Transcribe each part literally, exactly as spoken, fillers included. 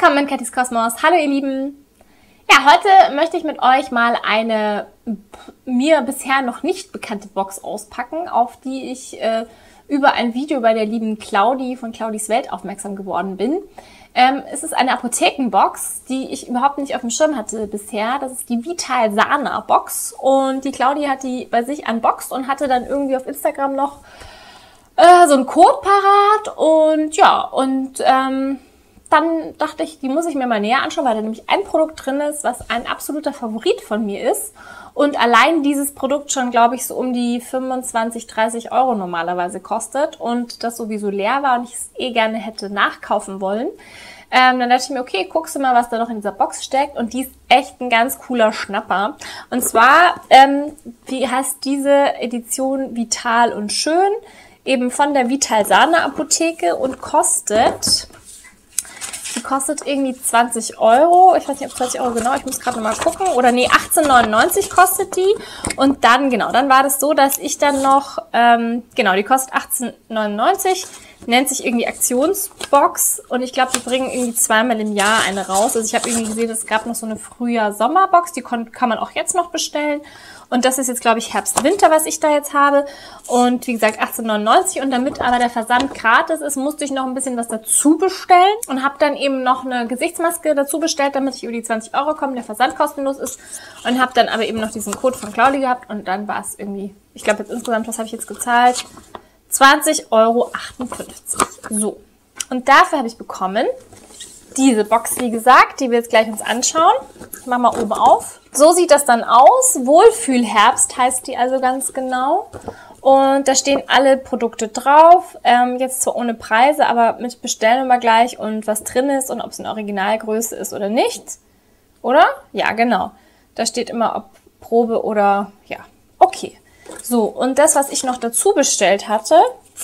Willkommen in Kathis Kosmos. Hallo ihr Lieben. Ja, heute möchte ich mit euch mal eine mir bisher noch nicht bekannte Box auspacken, auf die ich äh, über ein Video bei der lieben Claudi von Claudis Welt aufmerksam geworden bin. Ähm, es ist eine Apothekenbox, die ich überhaupt nicht auf dem Schirm hatte bisher. Das ist die Vital Sana Box und die Claudi hat die bei sich unboxed und hatte dann irgendwie auf Instagram noch äh, so einen Code parat und ja, und ähm, dann dachte ich, die muss ich mir mal näher anschauen, weil da nämlich ein Produkt drin ist, was ein absoluter Favorit von mir ist. Und allein dieses Produkt schon, glaube ich, so um die fünfundzwanzig, dreißig Euro normalerweise kostet. Und das sowieso leer war und ich es eh gerne hätte nachkaufen wollen. Ähm, dann dachte ich mir, okay, guckst du mal, was da noch in dieser Box steckt. Und die ist echt ein ganz cooler Schnapper. Und zwar, ähm, wie heißt diese Edition Vital und Schön? Eben von der Vital Sana Apotheke und kostet... Die kostet irgendwie zwanzig Euro. Ich weiß nicht, ob zwanzig Euro genau, ich muss gerade noch mal gucken. Oder nee, achtzehn neunundneunzig kostet die. Und dann, genau, dann war das so, dass ich dann noch, ähm, genau, die kostet achtzehn neunundneunzig, nennt sich irgendwie Aktionsbox. Und ich glaube, die bringen irgendwie zweimal im Jahr eine raus. Also ich habe irgendwie gesehen, es gab noch so eine Frühjahr-Sommerbox, die kann man auch jetzt noch bestellen. Und das ist jetzt, glaube ich, Herbst-Winter, was ich da jetzt habe. Und wie gesagt, achtzehn neunundneunzig. Und damit aber der Versand gratis ist, musste ich noch ein bisschen was dazu bestellen. Und habe dann eben noch eine Gesichtsmaske dazu bestellt, damit ich über die zwanzig Euro komme, der Versand kostenlos ist. Und habe dann aber eben noch diesen Code von Claudi gehabt. Und dann war es irgendwie, ich glaube jetzt insgesamt, was habe ich jetzt gezahlt? zwanzig Euro achtundfünfzig. So. Und dafür habe ich bekommen diese Box, wie gesagt, die wir jetzt gleich uns anschauen. Ich mache mal oben auf. So sieht das dann aus. Wohlfühlherbst heißt die also ganz genau. Und da stehen alle Produkte drauf. Ähm, jetzt zwar ohne Preise, aber mit Bestellnummer gleich und was drin ist und ob es eine Originalgröße ist oder nicht. Oder? Ja, genau. Da steht immer, ob Probe oder ja. Okay. So, und das, was ich noch dazu bestellt hatte,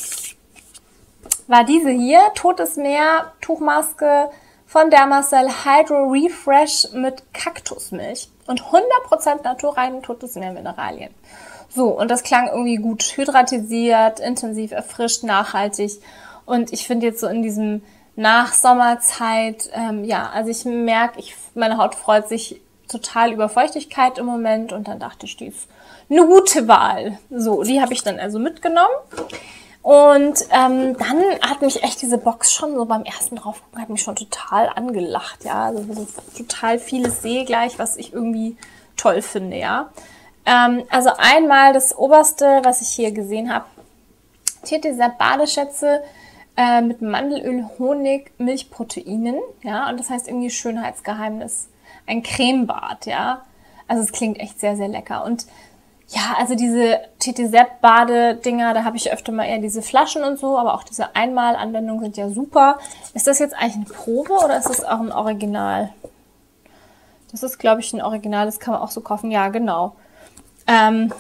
war diese hier. Totes Meer Tuchmaske von Dermacell Hydro Refresh mit Kaktusmilch und hundert Prozent naturreinen totes Meer Mineralien. So, und das klang irgendwie gut hydratisiert, intensiv erfrischt, nachhaltig. Und ich finde jetzt so in diesem Nachsommerzeit, ähm, ja, also ich merke, ich, meine Haut freut sich total über Feuchtigkeit im Moment. Und dann dachte ich, die ist eine gute Wahl. So, die habe ich dann also mitgenommen. Und ähm, dann hat mich echt diese Box schon so beim ersten draufgucken, hat mich schon total angelacht, ja. Also so total vieles sehe gleich, was ich irgendwie toll finde, ja. Ähm, also einmal das oberste, was ich hier gesehen habe, hier diese Badeschätze äh, mit Mandelöl, Honig, Milchproteinen, ja. Und das heißt irgendwie Schönheitsgeheimnis, ein Cremebad, ja. Also es klingt echt sehr, sehr lecker. Und ja, also diese T T Sepp-Badedinger, da habe ich öfter mal eher diese Flaschen und so, aber auch diese Einmalanwendungen sind ja super. Ist das jetzt eigentlich eine Probe oder ist das auch ein Original? Das ist, glaube ich, ein Original, das kann man auch so kaufen. Ja, genau. Ähm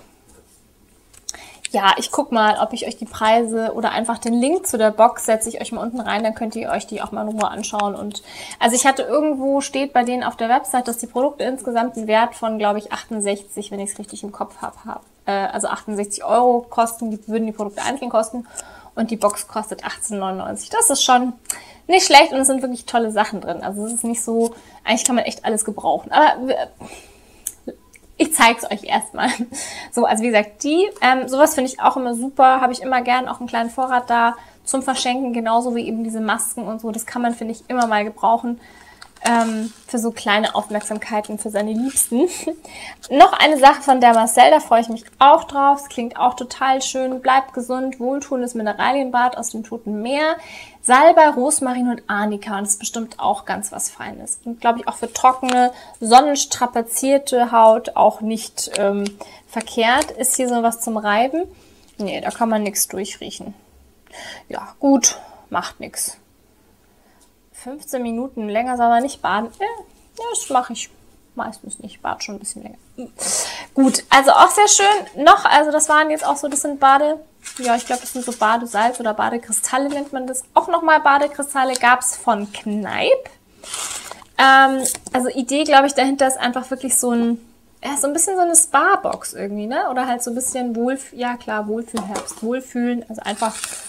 ja, ich gucke mal, ob ich euch die Preise oder einfach den Link zu der Box setze ich euch mal unten rein, dann könnt ihr euch die auch mal in Ruhe anschauen. Und also ich hatte irgendwo, steht bei denen auf der Website, dass die Produkte insgesamt einen Wert von, glaube ich, achtundsechzig, wenn ich es richtig im Kopf habe, hab. äh, also achtundsechzig Euro kosten, die würden die Produkte einzeln kosten und die Box kostet achtzehn neunundneunzig. Das ist schon nicht schlecht und es sind wirklich tolle Sachen drin. Also es ist nicht so, eigentlich kann man echt alles gebrauchen. Aber äh, ich zeige es euch erstmal. So, also wie gesagt, die, ähm, sowas finde ich auch immer super, habe ich immer gern, auch einen kleinen Vorrat da zum Verschenken, genauso wie eben diese Masken und so. Das kann man, finde ich, immer mal gebrauchen ähm, für so kleine Aufmerksamkeiten für seine Liebsten. Noch eine Sache von Dermacell, da freue ich mich auch drauf. Es klingt auch total schön. Bleibt gesund, wohltuendes Mineralienbad aus dem Toten Meer. Salbei, Rosmarin und Arnika. Und das ist bestimmt auch ganz was Feines. Und glaube ich auch für trockene, sonnenstrapazierte Haut auch nicht ähm, verkehrt. Ist hier so was zum Reiben? Nee, da kann man nichts durchriechen. Ja, gut, macht nichts. fünfzehn Minuten länger soll man nicht baden. Ja, das mache ich meistens nicht. Ich bade schon ein bisschen länger. Gut, also auch sehr schön. Noch, also das waren jetzt auch so, das sind Bade... Ja, ich glaube, das sind so Badesalz oder Badekristalle nennt man das. Auch nochmal Badekristalle gab es von Kneipp. Ähm, also Idee, glaube ich, dahinter ist einfach wirklich so ein, ja, so ein bisschen so eine Spa-Box irgendwie, ne? Oder halt so ein bisschen Wohlfühl, ja klar, Wohlfühlherbst, Wohlfühlen. Also einfach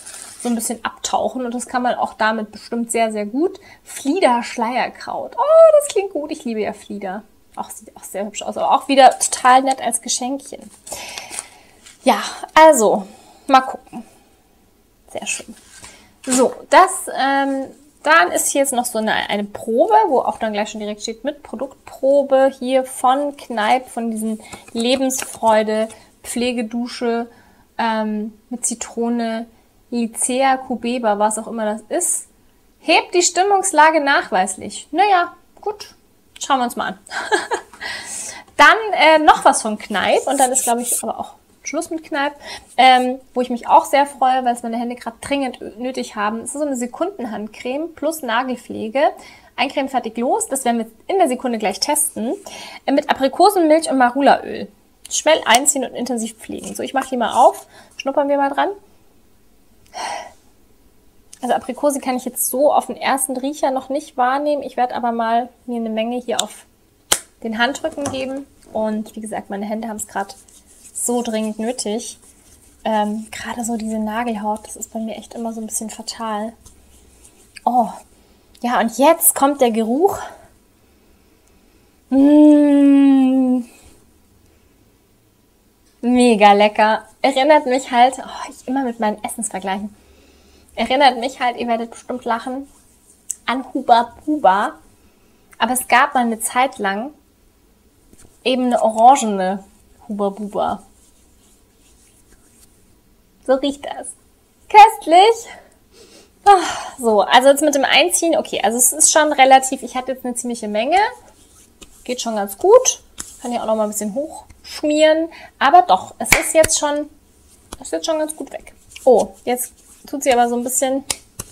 so ein bisschen abtauchen. Und das kann man auch damit bestimmt sehr, sehr gut. Flieder Schleierkraut. Oh, das klingt gut. Ich liebe ja Flieder. Auch, sieht auch sehr hübsch aus. Aber auch wieder total nett als Geschenkchen. Ja, also, mal gucken. Sehr schön. So, das, ähm, dann ist hier jetzt noch so eine, eine Probe, wo auch dann gleich schon direkt steht mit Produktprobe hier von Kneipp, von diesen Lebensfreude Pflegedusche ähm, mit Zitrone, Lycea cubeba, was auch immer das ist. Hebt die Stimmungslage nachweislich. Naja, gut, schauen wir uns mal an. Dann äh, noch was von Kneipp und dann ist, glaube ich, aber auch Schluss mit Kneipp, ähm, wo ich mich auch sehr freue, weil es meine Hände gerade dringend nötig haben. Es ist so eine Sekundenhandcreme plus Nagelpflege. Eincremen fertig los, das werden wir in der Sekunde gleich testen. Äh, mit Aprikosenmilch und Marulaöl. Schnell einziehen und intensiv pflegen. So, ich mache die mal auf. Schnuppern wir mal dran. Also Aprikose kann ich jetzt so auf den ersten Riecher noch nicht wahrnehmen. Ich werde aber mal mir eine Menge hier auf den Handrücken geben. Und wie gesagt, meine Hände haben es gerade so dringend nötig. Ähm, gerade so diese Nagelhaut, das ist bei mir echt immer so ein bisschen fatal. Oh, ja, und jetzt kommt der Geruch. Mmh. Mega lecker. Erinnert mich halt, oh, ich immer mit meinen Essensvergleichen. Erinnert mich halt, ihr werdet bestimmt lachen, an Huba Buba. Aber es gab mal eine Zeit lang eben eine orangene Huba Buba. So riecht das. Köstlich. Oh, so, also jetzt mit dem Einziehen, okay, also es ist schon relativ, ich hatte jetzt eine ziemliche Menge. Geht schon ganz gut. Kann ja auch noch mal ein bisschen hochschmieren. Aber doch, es ist jetzt schon, es ist jetzt schon ganz gut weg. Oh, jetzt tut sie aber so ein bisschen,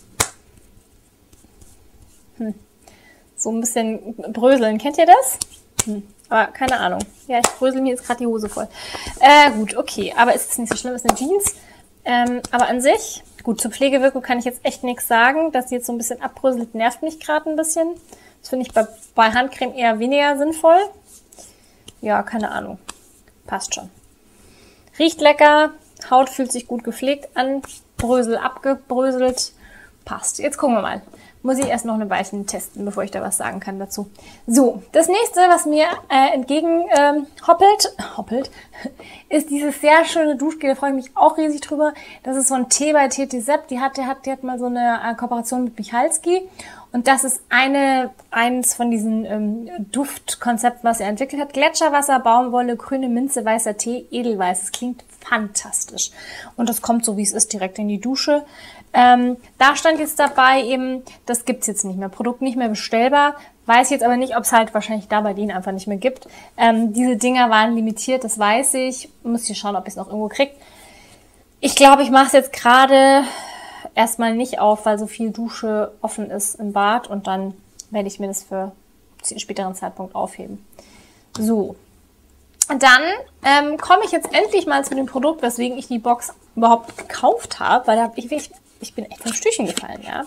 hm, so ein bisschen bröseln. Kennt ihr das? Hm, aber keine Ahnung. Ja, ich brösel mir jetzt gerade die Hose voll. Äh, gut, okay. Aber ist es nicht so schlimm, ist eine Jeans. Ähm, aber an sich, gut, zur Pflegewirkung kann ich jetzt echt nichts sagen. Dass sie jetzt so ein bisschen abbröselt, nervt mich gerade ein bisschen. Das finde ich bei, bei Handcreme eher weniger sinnvoll. Ja, keine Ahnung. Passt schon. Riecht lecker. Haut fühlt sich gut gepflegt an. Brösel abgebröselt. Passt. Jetzt gucken wir mal. Muss ich erst noch eine Weilchen testen, bevor ich da was sagen kann dazu. So, das nächste, was mir äh, entgegen ähm, hoppelt, hoppelt, ist dieses sehr schöne Duschgel. Da freue ich mich auch riesig drüber. Das ist so ein Tee bei T T Sepp. Die hat, die hat, die hat mal so eine äh, Kooperation mit Michalski. Und das ist eine, eins von diesen ähm, Duftkonzepten, was er entwickelt hat. Gletscherwasser, Baumwolle, grüne Minze, weißer Tee, Edelweiß. Das klingt fantastisch. Und das kommt so, wie es ist, direkt in die Dusche. Ähm, da stand jetzt dabei eben, das gibt's jetzt nicht mehr. Produkt nicht mehr bestellbar. Weiß jetzt aber nicht, ob es halt wahrscheinlich da bei denen einfach nicht mehr gibt. Ähm, diese Dinger waren limitiert, das weiß ich. Muss hier schauen, ob ich es noch irgendwo kriege. Ich glaube, ich mache es jetzt gerade erstmal nicht auf, weil so viel Dusche offen ist im Bad und dann werde ich mir das für einen späteren Zeitpunkt aufheben. So, und dann ähm, komme ich jetzt endlich mal zu dem Produkt, weswegen ich die Box überhaupt gekauft habe, weil da, ich, ich, ich bin echt vom Stühlchen gefallen, ja.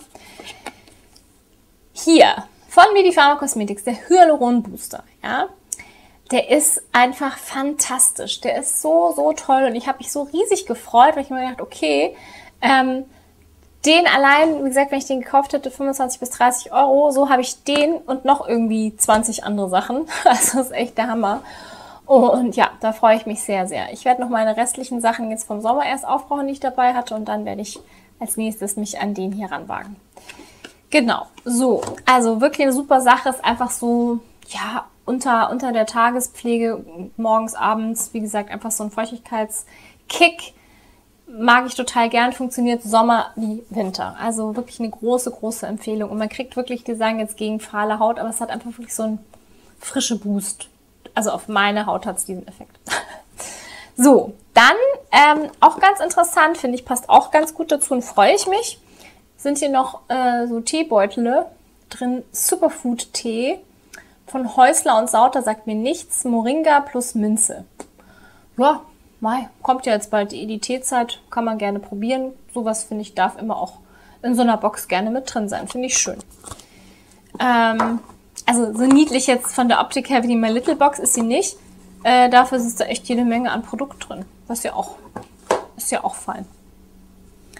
Hier, von Medipharma Cosmetics, der Hyaluron Booster, ja. Der ist einfach fantastisch. Der ist so, so toll und ich habe mich so riesig gefreut, weil ich mir gedacht, okay, ähm, den allein, wie gesagt, wenn ich den gekauft hätte, fünfundzwanzig bis dreißig Euro, so habe ich den und noch irgendwie zwanzig andere Sachen. Also das ist echt der Hammer. Und ja, da freue ich mich sehr, sehr. Ich werde noch meine restlichen Sachen jetzt vom Sommer erst aufbrauchen, die ich dabei hatte. Und dann werde ich als nächstes mich an den hier ranwagen. Genau, so. Also wirklich eine super Sache. Ist einfach so, ja, unter, unter der Tagespflege, morgens, abends, wie gesagt, einfach so ein Feuchtigkeitskick. Mag ich total gern, funktioniert Sommer wie Winter. Also wirklich eine große, große Empfehlung. Und man kriegt wirklich, die sagen jetzt gegen fahle Haut, aber es hat einfach wirklich so einen frische Boost. Also auf meine Haut hat es diesen Effekt. So, dann ähm, auch ganz interessant, finde ich, passt auch ganz gut dazu und freue ich mich. Sind hier noch äh, so Teebeutel drin, Superfood-Tee von Häusler und Sauter, sagt mir nichts, Moringa plus Minze. Ja, Mai, kommt ja jetzt bald die Teezeit, kann man gerne probieren. Sowas, finde ich, darf immer auch in so einer Box gerne mit drin sein, finde ich schön. Ähm, also so niedlich jetzt von der Optik her wie die My Little Box ist sie nicht. Äh, dafür ist da echt jede Menge an Produkt drin, was ja auch, ist ja auch fein.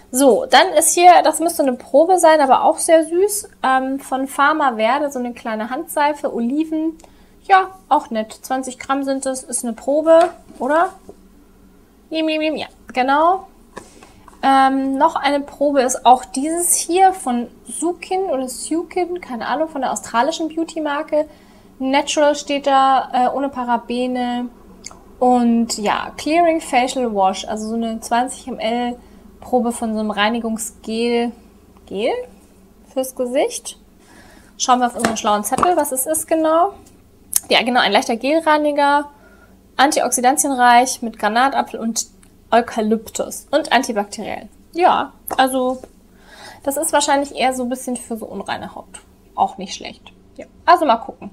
So, dann ist hier, das müsste eine Probe sein, aber auch sehr süß, ähm, von Pharma Verde, so eine kleine Handseife, Oliven. Ja, auch nett. zwanzig Gramm sind es, ist eine Probe, oder? Ja, genau. Ähm, noch eine Probe ist auch dieses hier von Sukin oder Sukin, keine Ahnung, von der australischen Beauty-Marke. Natural steht da, äh, ohne Parabene. Und ja, Clearing Facial Wash, also so eine zwanzig Milliliter Probe von so einem Reinigungsgel. Gel? Fürs Gesicht. Schauen wir auf unseren schlauen Zettel, was es ist genau. Ja, genau, ein leichter Gelreiniger, antioxidantienreich mit Granatapfel und Eukalyptus und antibakteriell. Ja, also das ist wahrscheinlich eher so ein bisschen für so unreine Haut. Auch nicht schlecht. Ja, also mal gucken.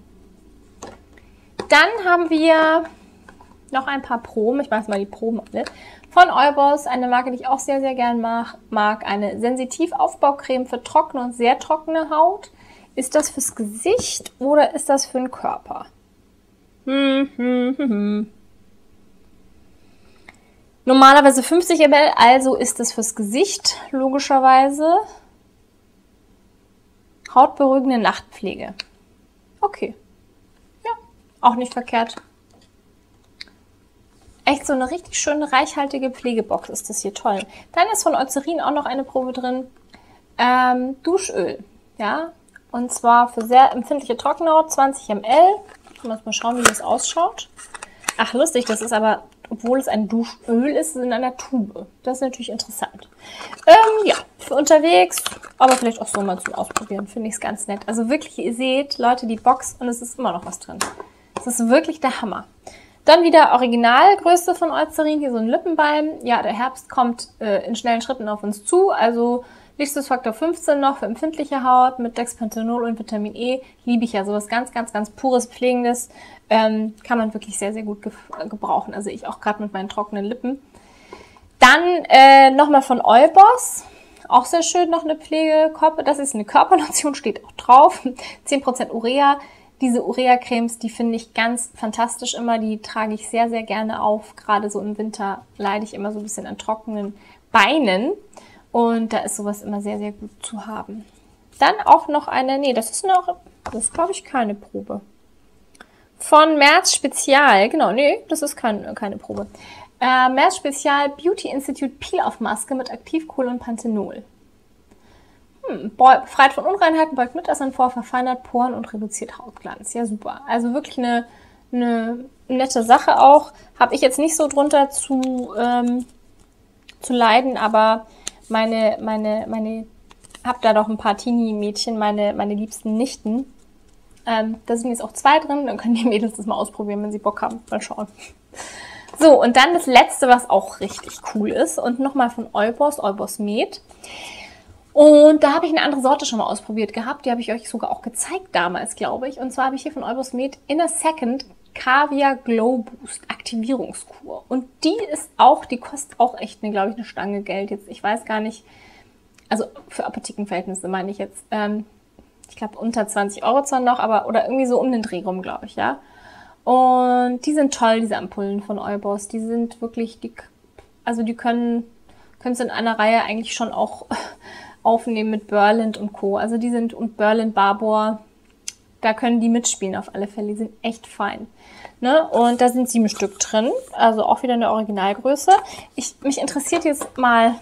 Dann haben wir noch ein paar Proben. Ich mache mal die Proben alle. Von Eubos, eine Marke, die ich auch sehr, sehr gern mag. mag eine Sensitiv-Aufbaucreme für trockene und sehr trockene Haut. Ist das fürs Gesicht oder ist das für den Körper? Hm, hm, hm, hm. Normalerweise fünfzig Milliliter, also ist es fürs Gesicht, logischerweise. Hautberuhigende Nachtpflege. Okay. Ja, auch nicht verkehrt. Echt so eine richtig schöne, reichhaltige Pflegebox ist das hier, toll. Dann ist von Eucerin auch noch eine Probe drin. Ähm, Duschöl, ja. Und zwar für sehr empfindliche Trockenhaut, zwanzig Milliliter. Ich muss mal schauen, wie das ausschaut. Ach, lustig, das ist aber, obwohl es ein Duschöl ist, in einer Tube. Das ist natürlich interessant. Ähm, ja, für unterwegs, aber vielleicht auch so mal zum Ausprobieren, finde ich es ganz nett. Also wirklich, ihr seht, Leute, die Box und es ist immer noch was drin. Das ist wirklich der Hammer. Dann wieder Originalgröße von Eucerin, hier so ein Lippenbalm. Ja, der Herbst kommt äh, in schnellen Schritten auf uns zu, also Lichtschutzfaktor fünfzehn noch für empfindliche Haut mit Dexpanthenol und Vitamin E. Liebe ich ja, sowas ganz, ganz, ganz pures, pflegendes. Ähm, kann man wirklich sehr, sehr gut ge gebrauchen. Also ich auch gerade mit meinen trockenen Lippen. Dann äh, nochmal von Eubos. Auch sehr schön, noch eine Pflegekörper. Das ist eine Körperlotion, steht auch drauf. zehn Prozent Urea. Diese Urea-Cremes, die finde ich ganz fantastisch immer. Die trage ich sehr, sehr gerne auf. Gerade so im Winter leide ich immer so ein bisschen an trockenen Beinen. Und da ist sowas immer sehr, sehr gut zu haben. Dann auch noch eine, nee, das ist noch, das ist glaube ich keine Probe. Von Merz Spezial, genau, nee, das ist kein, keine Probe. Äh, Merz Spezial Beauty Institute Peel-Off-Maske mit Aktivkohl und Panthenol. Hm, befreit von Unreinheiten, beugt Mitessen vor, verfeinert Poren und reduziert Hautglanz. Ja, super. Also wirklich eine, eine nette Sache auch. Habe ich jetzt nicht so drunter zu, ähm, zu leiden, aber meine, meine, meine, hab da doch ein paar Teenie-Mädchen, meine, meine liebsten Nichten. Ähm, da sind jetzt auch zwei drin, dann können die Mädels das mal ausprobieren, wenn sie Bock haben. Mal schauen. So, und dann das letzte, was auch richtig cool ist. Und nochmal von Eubos, Eubos Med. Und da habe ich eine andere Sorte schon mal ausprobiert gehabt. Die habe ich euch sogar auch gezeigt damals, glaube ich. Und zwar habe ich hier von Eubos Med In a Second Caviar Glow Boost Aktivierungskur. Und die ist auch, die kostet auch echt, eine, glaube ich, eine Stange Geld. Jetzt, ich weiß gar nicht, also für Apothekenverhältnisse meine ich jetzt, ähm, ich glaube unter zwanzig Euro zwar noch, aber oder irgendwie so um den Dreh rum, glaube ich, ja. Und die sind toll, diese Ampullen von Eubos. Die sind wirklich, die, also die können, können sie in einer Reihe eigentlich schon auch aufnehmen mit Berland und Co. Also die sind, und Berland Barbour, da können die mitspielen auf alle Fälle. Die sind echt fein. Ne? Und da sind sieben Stück drin. Also auch wieder eine Originalgröße. Ich, mich interessiert jetzt mal...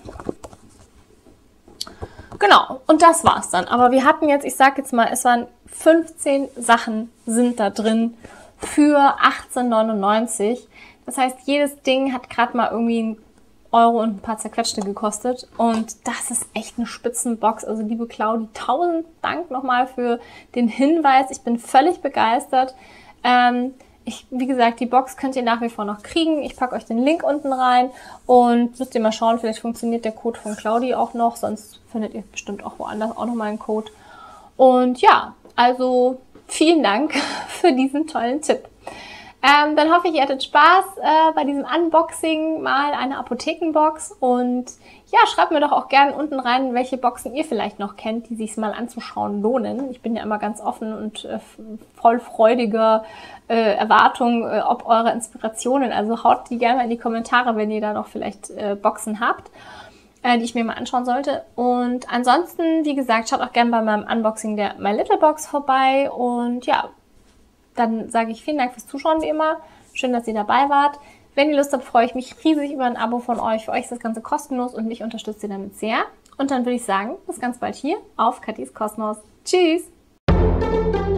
Genau, und das war's dann. Aber wir hatten jetzt, ich sag jetzt mal, es waren fünfzehn Sachen sind da drin für achtzehn neunundneunzig. Das heißt, jedes Ding hat gerade mal irgendwie einen Euro und ein paar zerquetschte gekostet. Und das ist echt eine Spitzenbox. Also liebe Claudi, tausend Dank nochmal für den Hinweis. Ich bin völlig begeistert. Ähm, ich, wie gesagt, die Box könnt ihr nach wie vor noch kriegen. Ich packe euch den Link unten rein und müsst ihr mal schauen, vielleicht funktioniert der Code von Claudi auch noch. Sonst findet ihr bestimmt auch woanders auch nochmal einen Code. Und ja, also vielen Dank für diesen tollen Tipp. Ähm, dann hoffe ich, ihr hattet Spaß äh, bei diesem Unboxing mal einer Apothekenbox und ja, schreibt mir doch auch gerne unten rein, welche Boxen ihr vielleicht noch kennt, die sich mal anzuschauen lohnen. Ich bin ja immer ganz offen und äh, voll freudiger äh, Erwartung, äh, ob eure Inspirationen, also haut die gerne mal in die Kommentare, wenn ihr da noch vielleicht äh, Boxen habt. äh, die ich mir mal anschauen sollte. Und ansonsten, wie gesagt, schaut auch gerne bei meinem Unboxing der My Little Box vorbei. Und ja, dann sage ich vielen Dank fürs Zuschauen wie immer. Schön, dass ihr dabei wart. Wenn ihr Lust habt, freue ich mich riesig über ein Abo von euch. Für euch ist das Ganze kostenlos und mich unterstützt ihr damit sehr. Und dann würde ich sagen, bis ganz bald hier auf Kathis Kosmos. Tschüss!